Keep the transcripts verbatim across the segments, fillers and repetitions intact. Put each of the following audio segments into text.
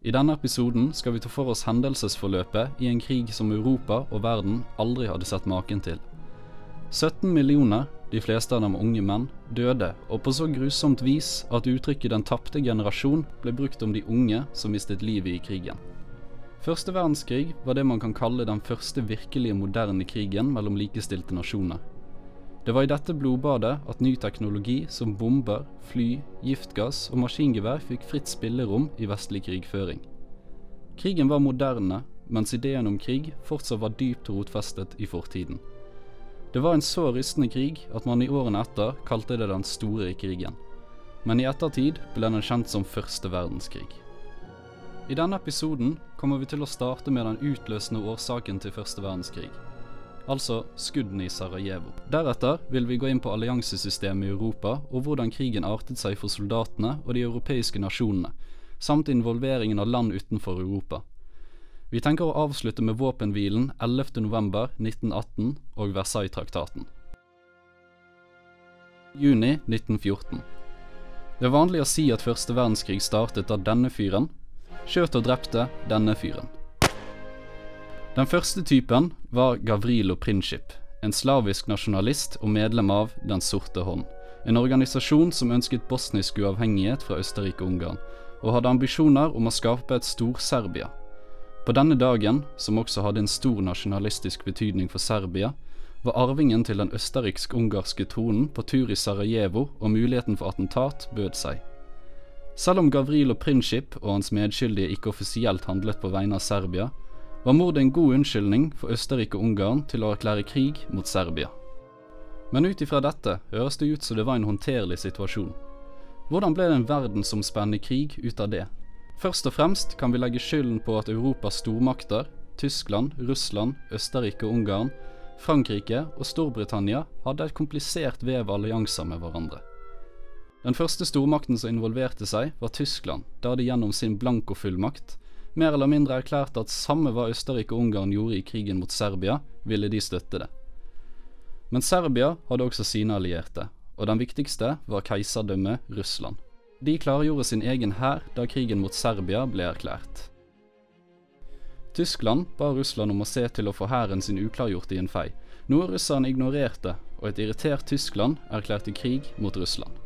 I denne episoden skal vi ta for oss hendelsesforløpet i en krig som Europa og verden aldri hadde sett maken til. sytten millioner, de fleste av dem unge menn, døde, og på så grusomt vis at uttrykket «den tapte generasjon» ble brukt om de unge som mistet livet i krigen. Første verdenskrig var det man kan kalle den første virkelige moderne krigen mellom likestilte nasjoner. Det var i dette blodbadet at ny teknologi som bomber, fly, giftgass og maskingevær fikk fritt spillerom i vestlig krigføring. Krigen var moderne, mens ideen om krig fortsatt var dypt rotfestet i fortiden. Det var en så rystende krig at man i årene etter kalte det den store krigen. Men i ettertid ble den kjent som første verdenskrig. I denne episoden kommer vi til å starte med den utløsende årsaken til første verdenskrig. Altså skuddene i Sarajevo. Deretter vil vi gå inn på alliansesystemet i Europa og hvordan krigen artet seg for soldatene og de europeiske nasjonene, samt involveringen av land utenfor Europa. Vi tenker å avslutte med våpenhvilen ellevte november nitten atten og Versailles-traktaten. Juni nitten fjorten. Det er vanlig å si at første verdenskrig startet av denne fyren, skjøt og drepte denne fyren. Den første typen var Gavrilo Princip, en slavisk nasjonalist og medlem av Den sorte hånd, en organisasjon som ønsket bosnisk uavhengighet fra Østerrike-Ungarn, og hadde ambisjoner om å skape et stor-Serbia. På denne dagen, som også hadde en stor nasjonalistisk betydning for Serbia, var arvingen til den østerriksk-ungarske tronen på tur i Sarajevo, og muligheten for attentat bød seg. Selv om Gavrilo Princip og hans medskyldige ikke offisielt handlet på vegne av Serbia, var mordet en god unnskyldning for Østerrike-Ungarn til å erklære krig mot Serbia. Men ut ifra dette høres det ut som det var en håndterlig situasjon. Hvordan ble det en verdensomspennende krig ut av det? Først og fremst kan vi legge skylden på at Europas stormakter, Tyskland, Russland, Østerrike-Ungarn, Frankrike og Storbritannia hadde et komplisert vev allianser med hverandre. Den første stormakten som involverte seg var Tyskland, der de gjennom sin blankofullmakt mer eller mindre erklært at samme hva Østerrike og Ungarn gjorde i krigen mot Serbia, ville de støtte det. Men Serbia hadde også sine allierte, og den viktigste var keiserdømmet Russland. De klargjorde sin egen hær da krigen mot Serbia ble erklært. Tyskland ba Russland om å se til å få hæren sin uklargjort i en fei, noe russerne ignorerte, og et irritert Tyskland erklærte krig mot Russland.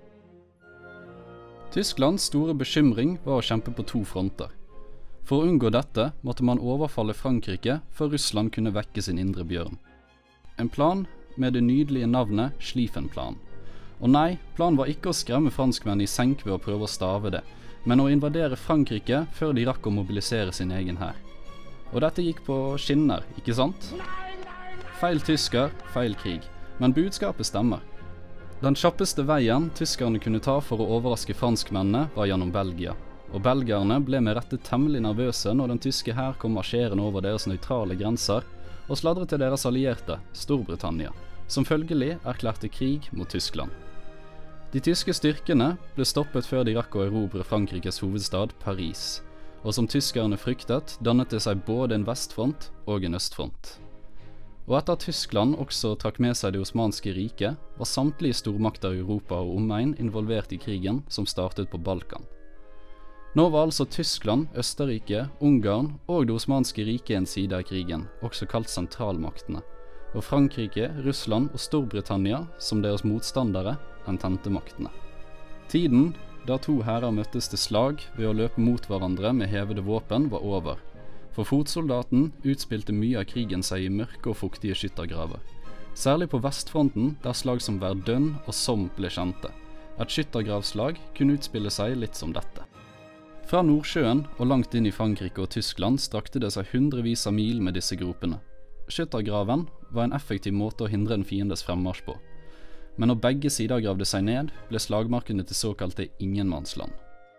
Tysklands store bekymring var å kjempe på to fronter. For å unngå dette måtte man overfalle Frankrike før Russland kunne vekke sin indre bjørn. En plan med det nydelige navnet Schlieffen-planen. Og nei, planen var ikke å skremme franskmenn i senk ved å prøve å stave det, men å invadere Frankrike før de rakk å mobilisere sin egen hær. Og dette gikk på skinner, ikke sant? Feil tysker, feil krig, men budskapet stemmer. Den kjappeste veien tyskerne kunne ta for å overraske franskmennene var gjennom Belgia. Og belgierne ble med rette temmelig nervøse når den tyske hær kom marsjerende over deres nøytrale grenser og sladret til deres allierte, Storbritannia, som følgelig erklærte krig mot Tyskland. De tyske styrkene ble stoppet før de rakk å erobre Frankrikes hovedstad, Paris, og som tyskerne fryktet, dannet det seg både en vestfront og en østfront. Og etter at Tyskland også trakk med seg det osmanske riket, var samtlige stormakter i Europa og omegn involvert i krigen som startet på Balkan. Nå var altså Tyskland, Østerrike, Ungarn og det osmanske riket en side av krigen, også kalt sentralmaktene, og Frankrike, Russland og Storbritannia som deres motstandere, ententemaktene. Tiden da to hærer møttes til slag ved å løpe mot hverandre med hevede våpen var over, for fotsoldaten utspilte mye av krigen seg i mørke og fuktige skyttergraver, særlig på vestfronten der slag som Verdun og Somme ble kjente. Et skyttergravslag kunne utspille seg litt som dette. Fra Nordsjøen og langt inn i Frankrike og Tyskland strakte det seg hundrevis av mil med disse gropene. Skyttergraven var en effektiv måte å hindre en fiendes fremmarsj på. Men når begge sider gravde seg ned, ble slagmarkene til såkalte ingenmannsland.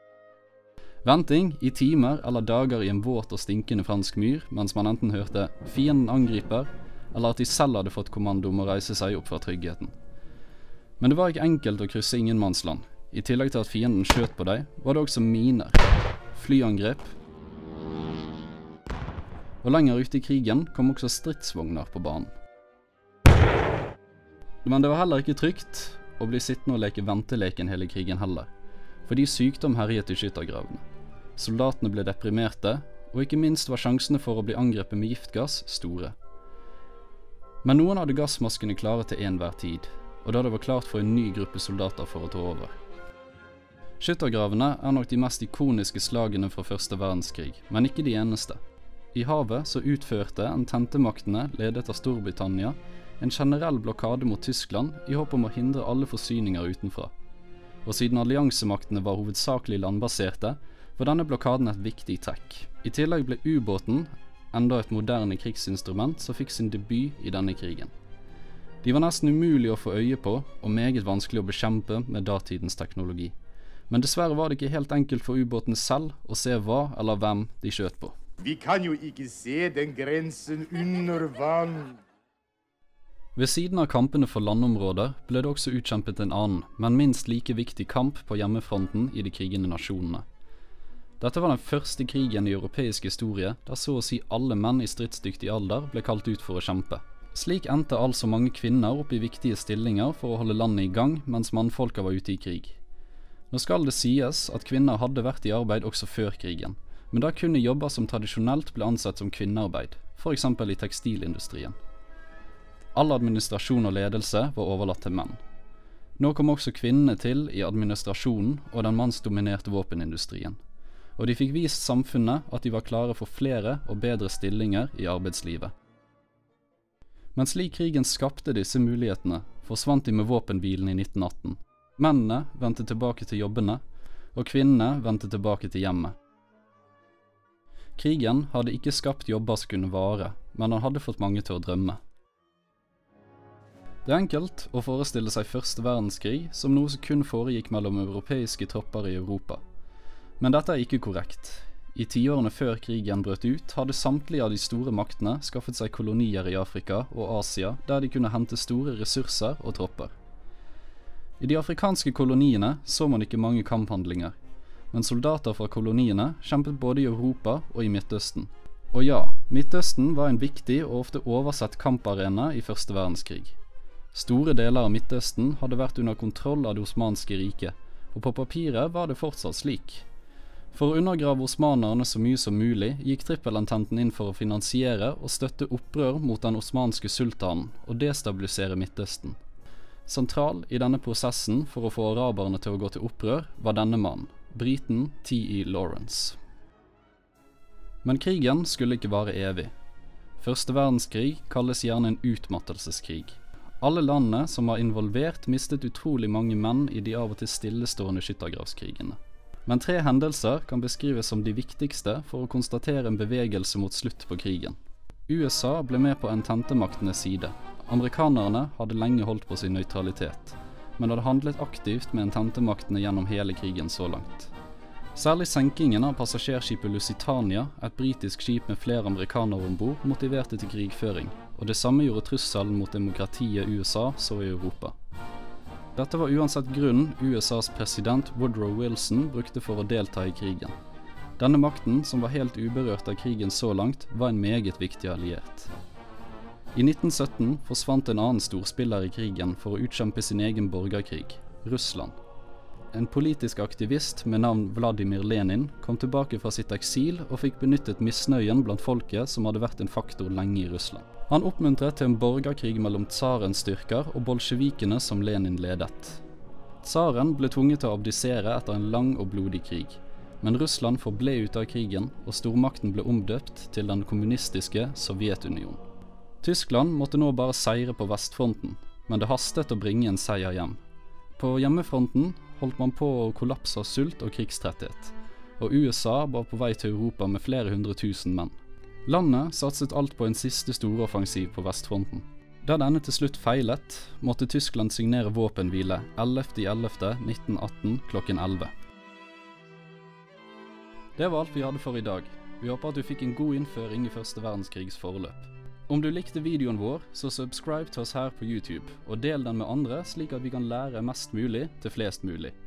Venting i timer eller dager i en våt og stinkende fransk myr, mens man enten hørte fienden angriper, eller at de selv hadde fått kommando om å reise seg opp fra tryggheten. Men det var ikke enkelt å krysse ingenmannsland. I tillegg til at fienden skjøt på deg, var det også miner, flyangrep, og lenger ute i krigen kom også stridsvogner på banen. Men det var heller ikke trygt å bli sittende og leke venteleken hele krigen heller, fordi sykdom herjet i skyttergravene. soldatene ble deprimerte, og ikke minst var sjansene for å bli angrepet med giftgass store. Men noen hadde gassmaskene klare til enhver tid, og da det var klart for en ny gruppe soldater for å ta over. Skyttergravene er nok de mest ikoniske slagene fra første verdenskrig, men ikke de eneste. I havet så utførte ententemaktene, ledet av Storbritannia, en generell blokade mot Tyskland i håp om å hindre alle forsyninger utenfra. Og siden alliansemaktene var hovedsakelig landbaserte, var denne blokaden et viktig trekk. I tillegg ble ubåten enda et moderne krigsinstrument som fikk sin debut i denne krigen. De var nesten umulig å få øye på, og meget vanskelig å bekjempe med datidens teknologi. Men dessverre var det ikke helt enkelt for ubåtene selv å se hva eller hvem de skjøt på. Vi kan jo ikke se den grensen under vann. Ved siden av kampene for landområder ble det også utkjempet en annen, men minst like viktig kamp på hjemmefronten i de krigende nasjonene. Dette var den første krigen i europeisk historie der så å si alle menn i stridsdyktig alder ble kalt ut for å kjempe. Slik endte altså mange kvinner opp i viktige stillinger for å holde landet i gang mens mannfolka var ute i krig. Nå skal det sies at kvinner hadde vært i arbeid også før krigen, men da kunne jobber som tradisjonelt ble ansett som kvinnearbeid, for eksempel i tekstilindustrien. All administrasjon og ledelse var overlatt til menn. Nå kom også kvinnene til i administrasjonen og den mannsdominerte våpenindustrien, og de fikk vist samfunnet at de var klare for flere og bedre stillinger i arbeidslivet. Men slik krigen skapte disse mulighetene, forsvant de med våpenhvilen i nitten atten. Mennene vendte tilbake til jobbene, og kvinnene vendte tilbake til hjemmet. Krigen hadde ikke skapt jobber som kunne vare, men han hadde fått mange til å drømme. Det er enkelt å forestille seg første verdenskrig som noe som kun foregikk mellom europeiske tropper i Europa. Men dette er ikke korrekt. I tiårene før krigen brøt ut, hadde samtlige av de store maktene skaffet seg kolonier i Afrika og Asia, der de kunne hente store ressurser og tropper. I de afrikanske koloniene så man ikke mange kamphandlinger, men soldater fra koloniene kjempet både i Europa og i Midtøsten. Og ja, Midtøsten var en viktig og ofte oversett kamparena i første verdenskrig. Store deler av Midtøsten hadde vært under kontroll av det osmanske riket, og på papiret var det fortsatt slik. For å undergrave osmanerne så mye som mulig, gikk trippelententen inn for å finansiere og støtte opprør mot den osmanske sultanen og destabilisere Midtøsten. Sentral i denne prosessen for å få araberne til å gå til opprør var denne mannen, briten T E Lawrence. Men krigen skulle ikke vare evig. Første verdenskrig kalles gjerne en utmattelseskrig. Alle landene som var involvert mistet utrolig mange menn i de av og til stillestående skyttergravskrigene. Men tre hendelser kan beskrives som de viktigste for å konstatere en bevegelse mot slutt på krigen. U S A ble med på ententemaktenes side. Amerikanerne hadde lenge holdt på sin nøytralitet, men hadde handlet aktivt med ententemaktene gjennom hele krigen så langt. Særlig senkingen av passasjerskipet Lusitania, et britisk skip med flere amerikanere ombord, motiverte til krigføring, og det samme gjorde trusselen mot demokratiet U S A så i Europa. Dette var uansett grunnen U S As president Woodrow Wilson brukte for å delta i krigen. Denne makten, som var helt uberørt av krigen så langt, var en meget viktig alliert. I nitten sytten forsvant en annen storspiller i krigen for å utkjempe sin egen borgerkrig, Russland. En politisk aktivist med navn Vladimir Lenin kom tilbake fra sitt eksil og fikk benyttet misnøyen blant folket som hadde vært en faktor lenge i Russland. Han oppmuntret til en borgerkrig mellom tsarens styrker og bolsjevikene som Lenin ledet. Tsaren ble tvunget til å abdisere etter en lang og blodig krig, men Russland forble ute av krigen, og stormakten ble omdøpt til den kommunistiske Sovjetunionen. Tyskland måtte nå bare seire på vestfronten, men det hastet å bringe en seier hjem. På hjemmefronten holdt man på å kollapse av sult og krigstretthet, og U S A var på vei til Europa med flere hundre tusen menn. Landet satset alt på en siste storoffensiv på vestfronten. Da denne til slutt feilet, måtte Tyskland signere våpenhvile ellevte ellevte nitten atten klokken elleve. Det var alt vi hadde for i dag. Vi håper at du fikk en god innføring i første verdenskrigs forløp. Om du likte videoen vår, så subscribe til oss her på YouTube, og del den med andre slik at vi kan lære mest mulig til flest mulig.